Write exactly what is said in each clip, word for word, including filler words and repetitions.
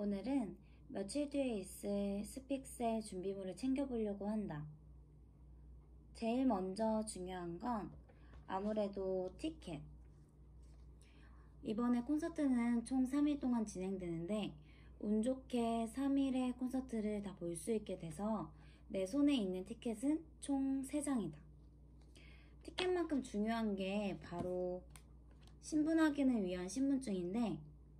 오늘은 며칠 뒤에 있을 스픽스의 준비물을 챙겨보려고 한다. 제일 먼저 중요한 건 아무래도 티켓. 이번에 콘서트는 총 삼 일 동안 진행되는데 운 좋게 삼 일의 콘서트를 다 볼 수 있게 돼서 내 손에 있는 티켓은 총 세 장이다. 티켓만큼 중요한 게 바로 신분 확인을 위한 신분증인데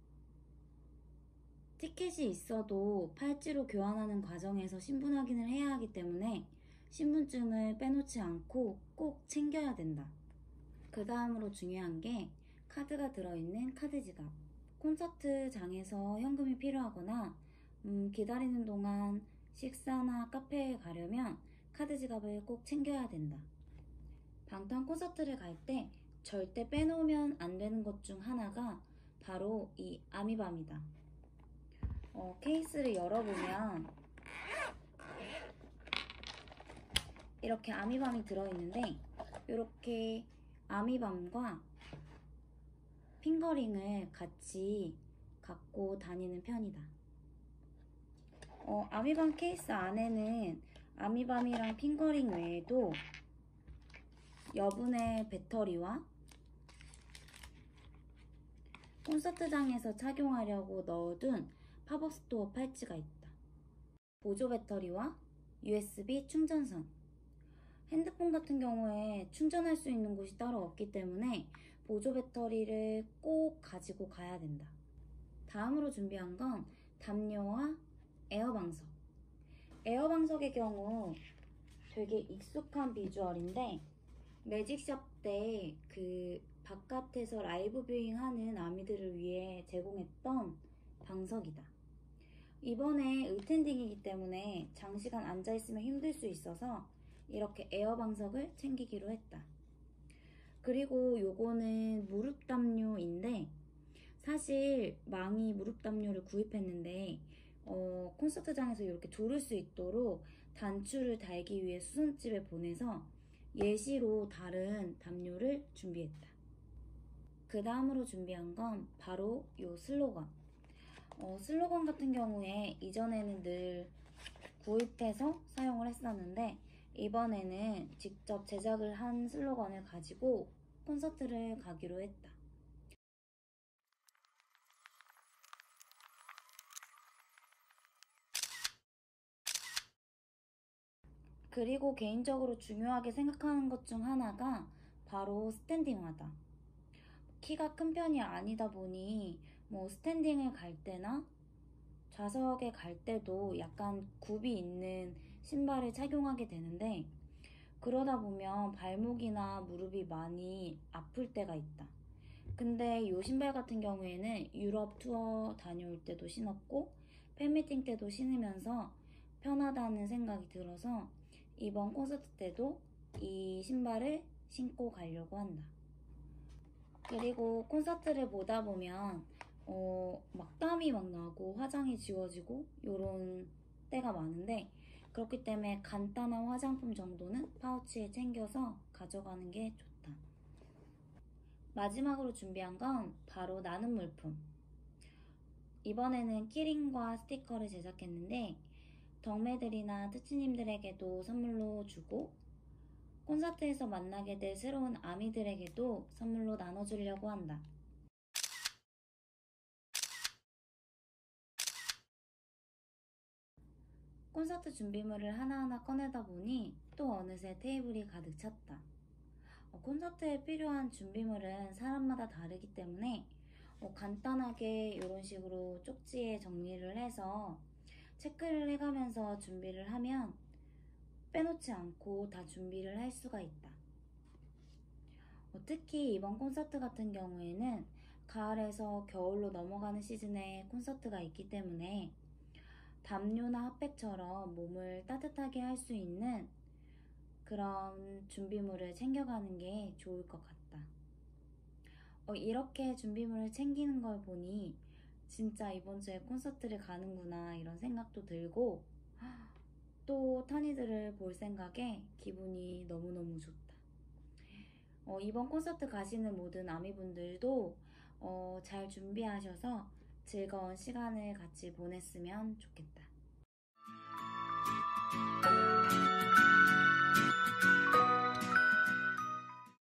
티켓이 있어도 팔찌로 교환하는 과정에서 신분 확인을 해야 하기 때문에 신분증을 빼놓지 않고 꼭 챙겨야 된다. 그 다음으로 중요한 게 카드가 들어있는 카드 지갑. 콘서트장에서 현금이 필요하거나 음, 기다리는 동안 식사나 카페에 가려면 카드 지갑을 꼭 챙겨야 된다. 방탄 콘서트를 갈 때 절대 빼놓으면 안 되는 것 중 하나가 바로 이 아미밤이다. 어, 케이스를 열어보면 이렇게 아미밤이 들어있는데 이렇게 아미밤과 핑거링을 같이 갖고 다니는 편이다. 어, 아미밤 케이스 안에는 아미밤이랑 핑거링 외에도 여분의 배터리와 콘서트장에서 착용하려고 넣어둔 팝업 스토어 팔찌가 있다. 보조 배터리와 유에스비 충전선. 핸드폰 같은 경우에 충전할 수 있는 곳이 따로 없기 때문에 보조 배터리를 꼭 가지고 가야 된다. 다음으로 준비한 건 담요와 에어방석. 에어방석의 경우 되게 익숙한 비주얼인데 매직샵 때 그 바깥에서 라이브 뷰잉 하는 아미들을 위해 제공했던 방석이다. 이번에 의텐딩이기 때문에 장시간 앉아있으면 힘들 수 있어서 이렇게 에어 방석을 챙기기로 했다. 그리고 요거는 무릎 담요인데 사실 망이 무릎 담요를 구입했는데 어, 콘서트장에서 이렇게 조를 수 있도록 단추를 달기 위해 수선집에 보내서 예시로 다른 담요를 준비했다. 그 다음으로 준비한 건 바로 요 슬로건. 어, 슬로건 같은 경우에 이전에는 늘 구입해서 사용을 했었는데 이번에는 직접 제작을 한 슬로건을 가지고 콘서트를 가기로 했다. 그리고 개인적으로 중요하게 생각하는 것 중 하나가 바로 스탠딩화다. 키가 큰 편이 아니다 보니 뭐 스탠딩을 갈 때나 좌석에 갈 때도 약간 굽이 있는 신발을 착용하게 되는데 그러다 보면 발목이나 무릎이 많이 아플 때가 있다. 근데 이 신발 같은 경우에는 유럽 투어 다녀올 때도 신었고 팬미팅 때도 신으면서 편하다는 생각이 들어서 이번 콘서트 때도 이 신발을 신고 가려고 한다. 그리고 콘서트를 보다 보면 어, 막 땀이 막 나고 화장이 지워지고 이런 때가 많은데 그렇기 때문에 간단한 화장품 정도는 파우치에 챙겨서 가져가는 게 좋다. 마지막으로 준비한 건 바로 나눔 물품. 이번에는 키링과 스티커를 제작했는데 덕매들이나 특치님들에게도 선물로 주고 콘서트에서 만나게 될 새로운 아미들에게도 선물로 나눠주려고 한다. 콘서트 준비물을 하나하나 꺼내다 보니 또 어느새 테이블이 가득 찼다. 어, 콘서트에 필요한 준비물은 사람마다 다르기 때문에 어, 간단하게 이런 식으로 쪽지에 정리를 해서 체크를 해가면서 준비를 하면 빼놓지 않고 다 준비를 할 수가 있다. 어, 특히 이번 콘서트 같은 경우에는 가을에서 겨울로 넘어가는 시즌에 콘서트가 있기 때문에 담요나 핫팩처럼 몸을 따뜻하게 할 수 있는 그런 준비물을 챙겨가는 게 좋을 것 같다. 어, 이렇게 준비물을 챙기는 걸 보니 진짜 이번 주에 콘서트를 가는구나 이런 생각도 들고 또 타니들을 볼 생각에 기분이 너무너무 좋다. 어, 이번 콘서트 가시는 모든 아미분들도 어, 잘 준비하셔서 즐거운 시간을 같이 보냈으면 좋겠다.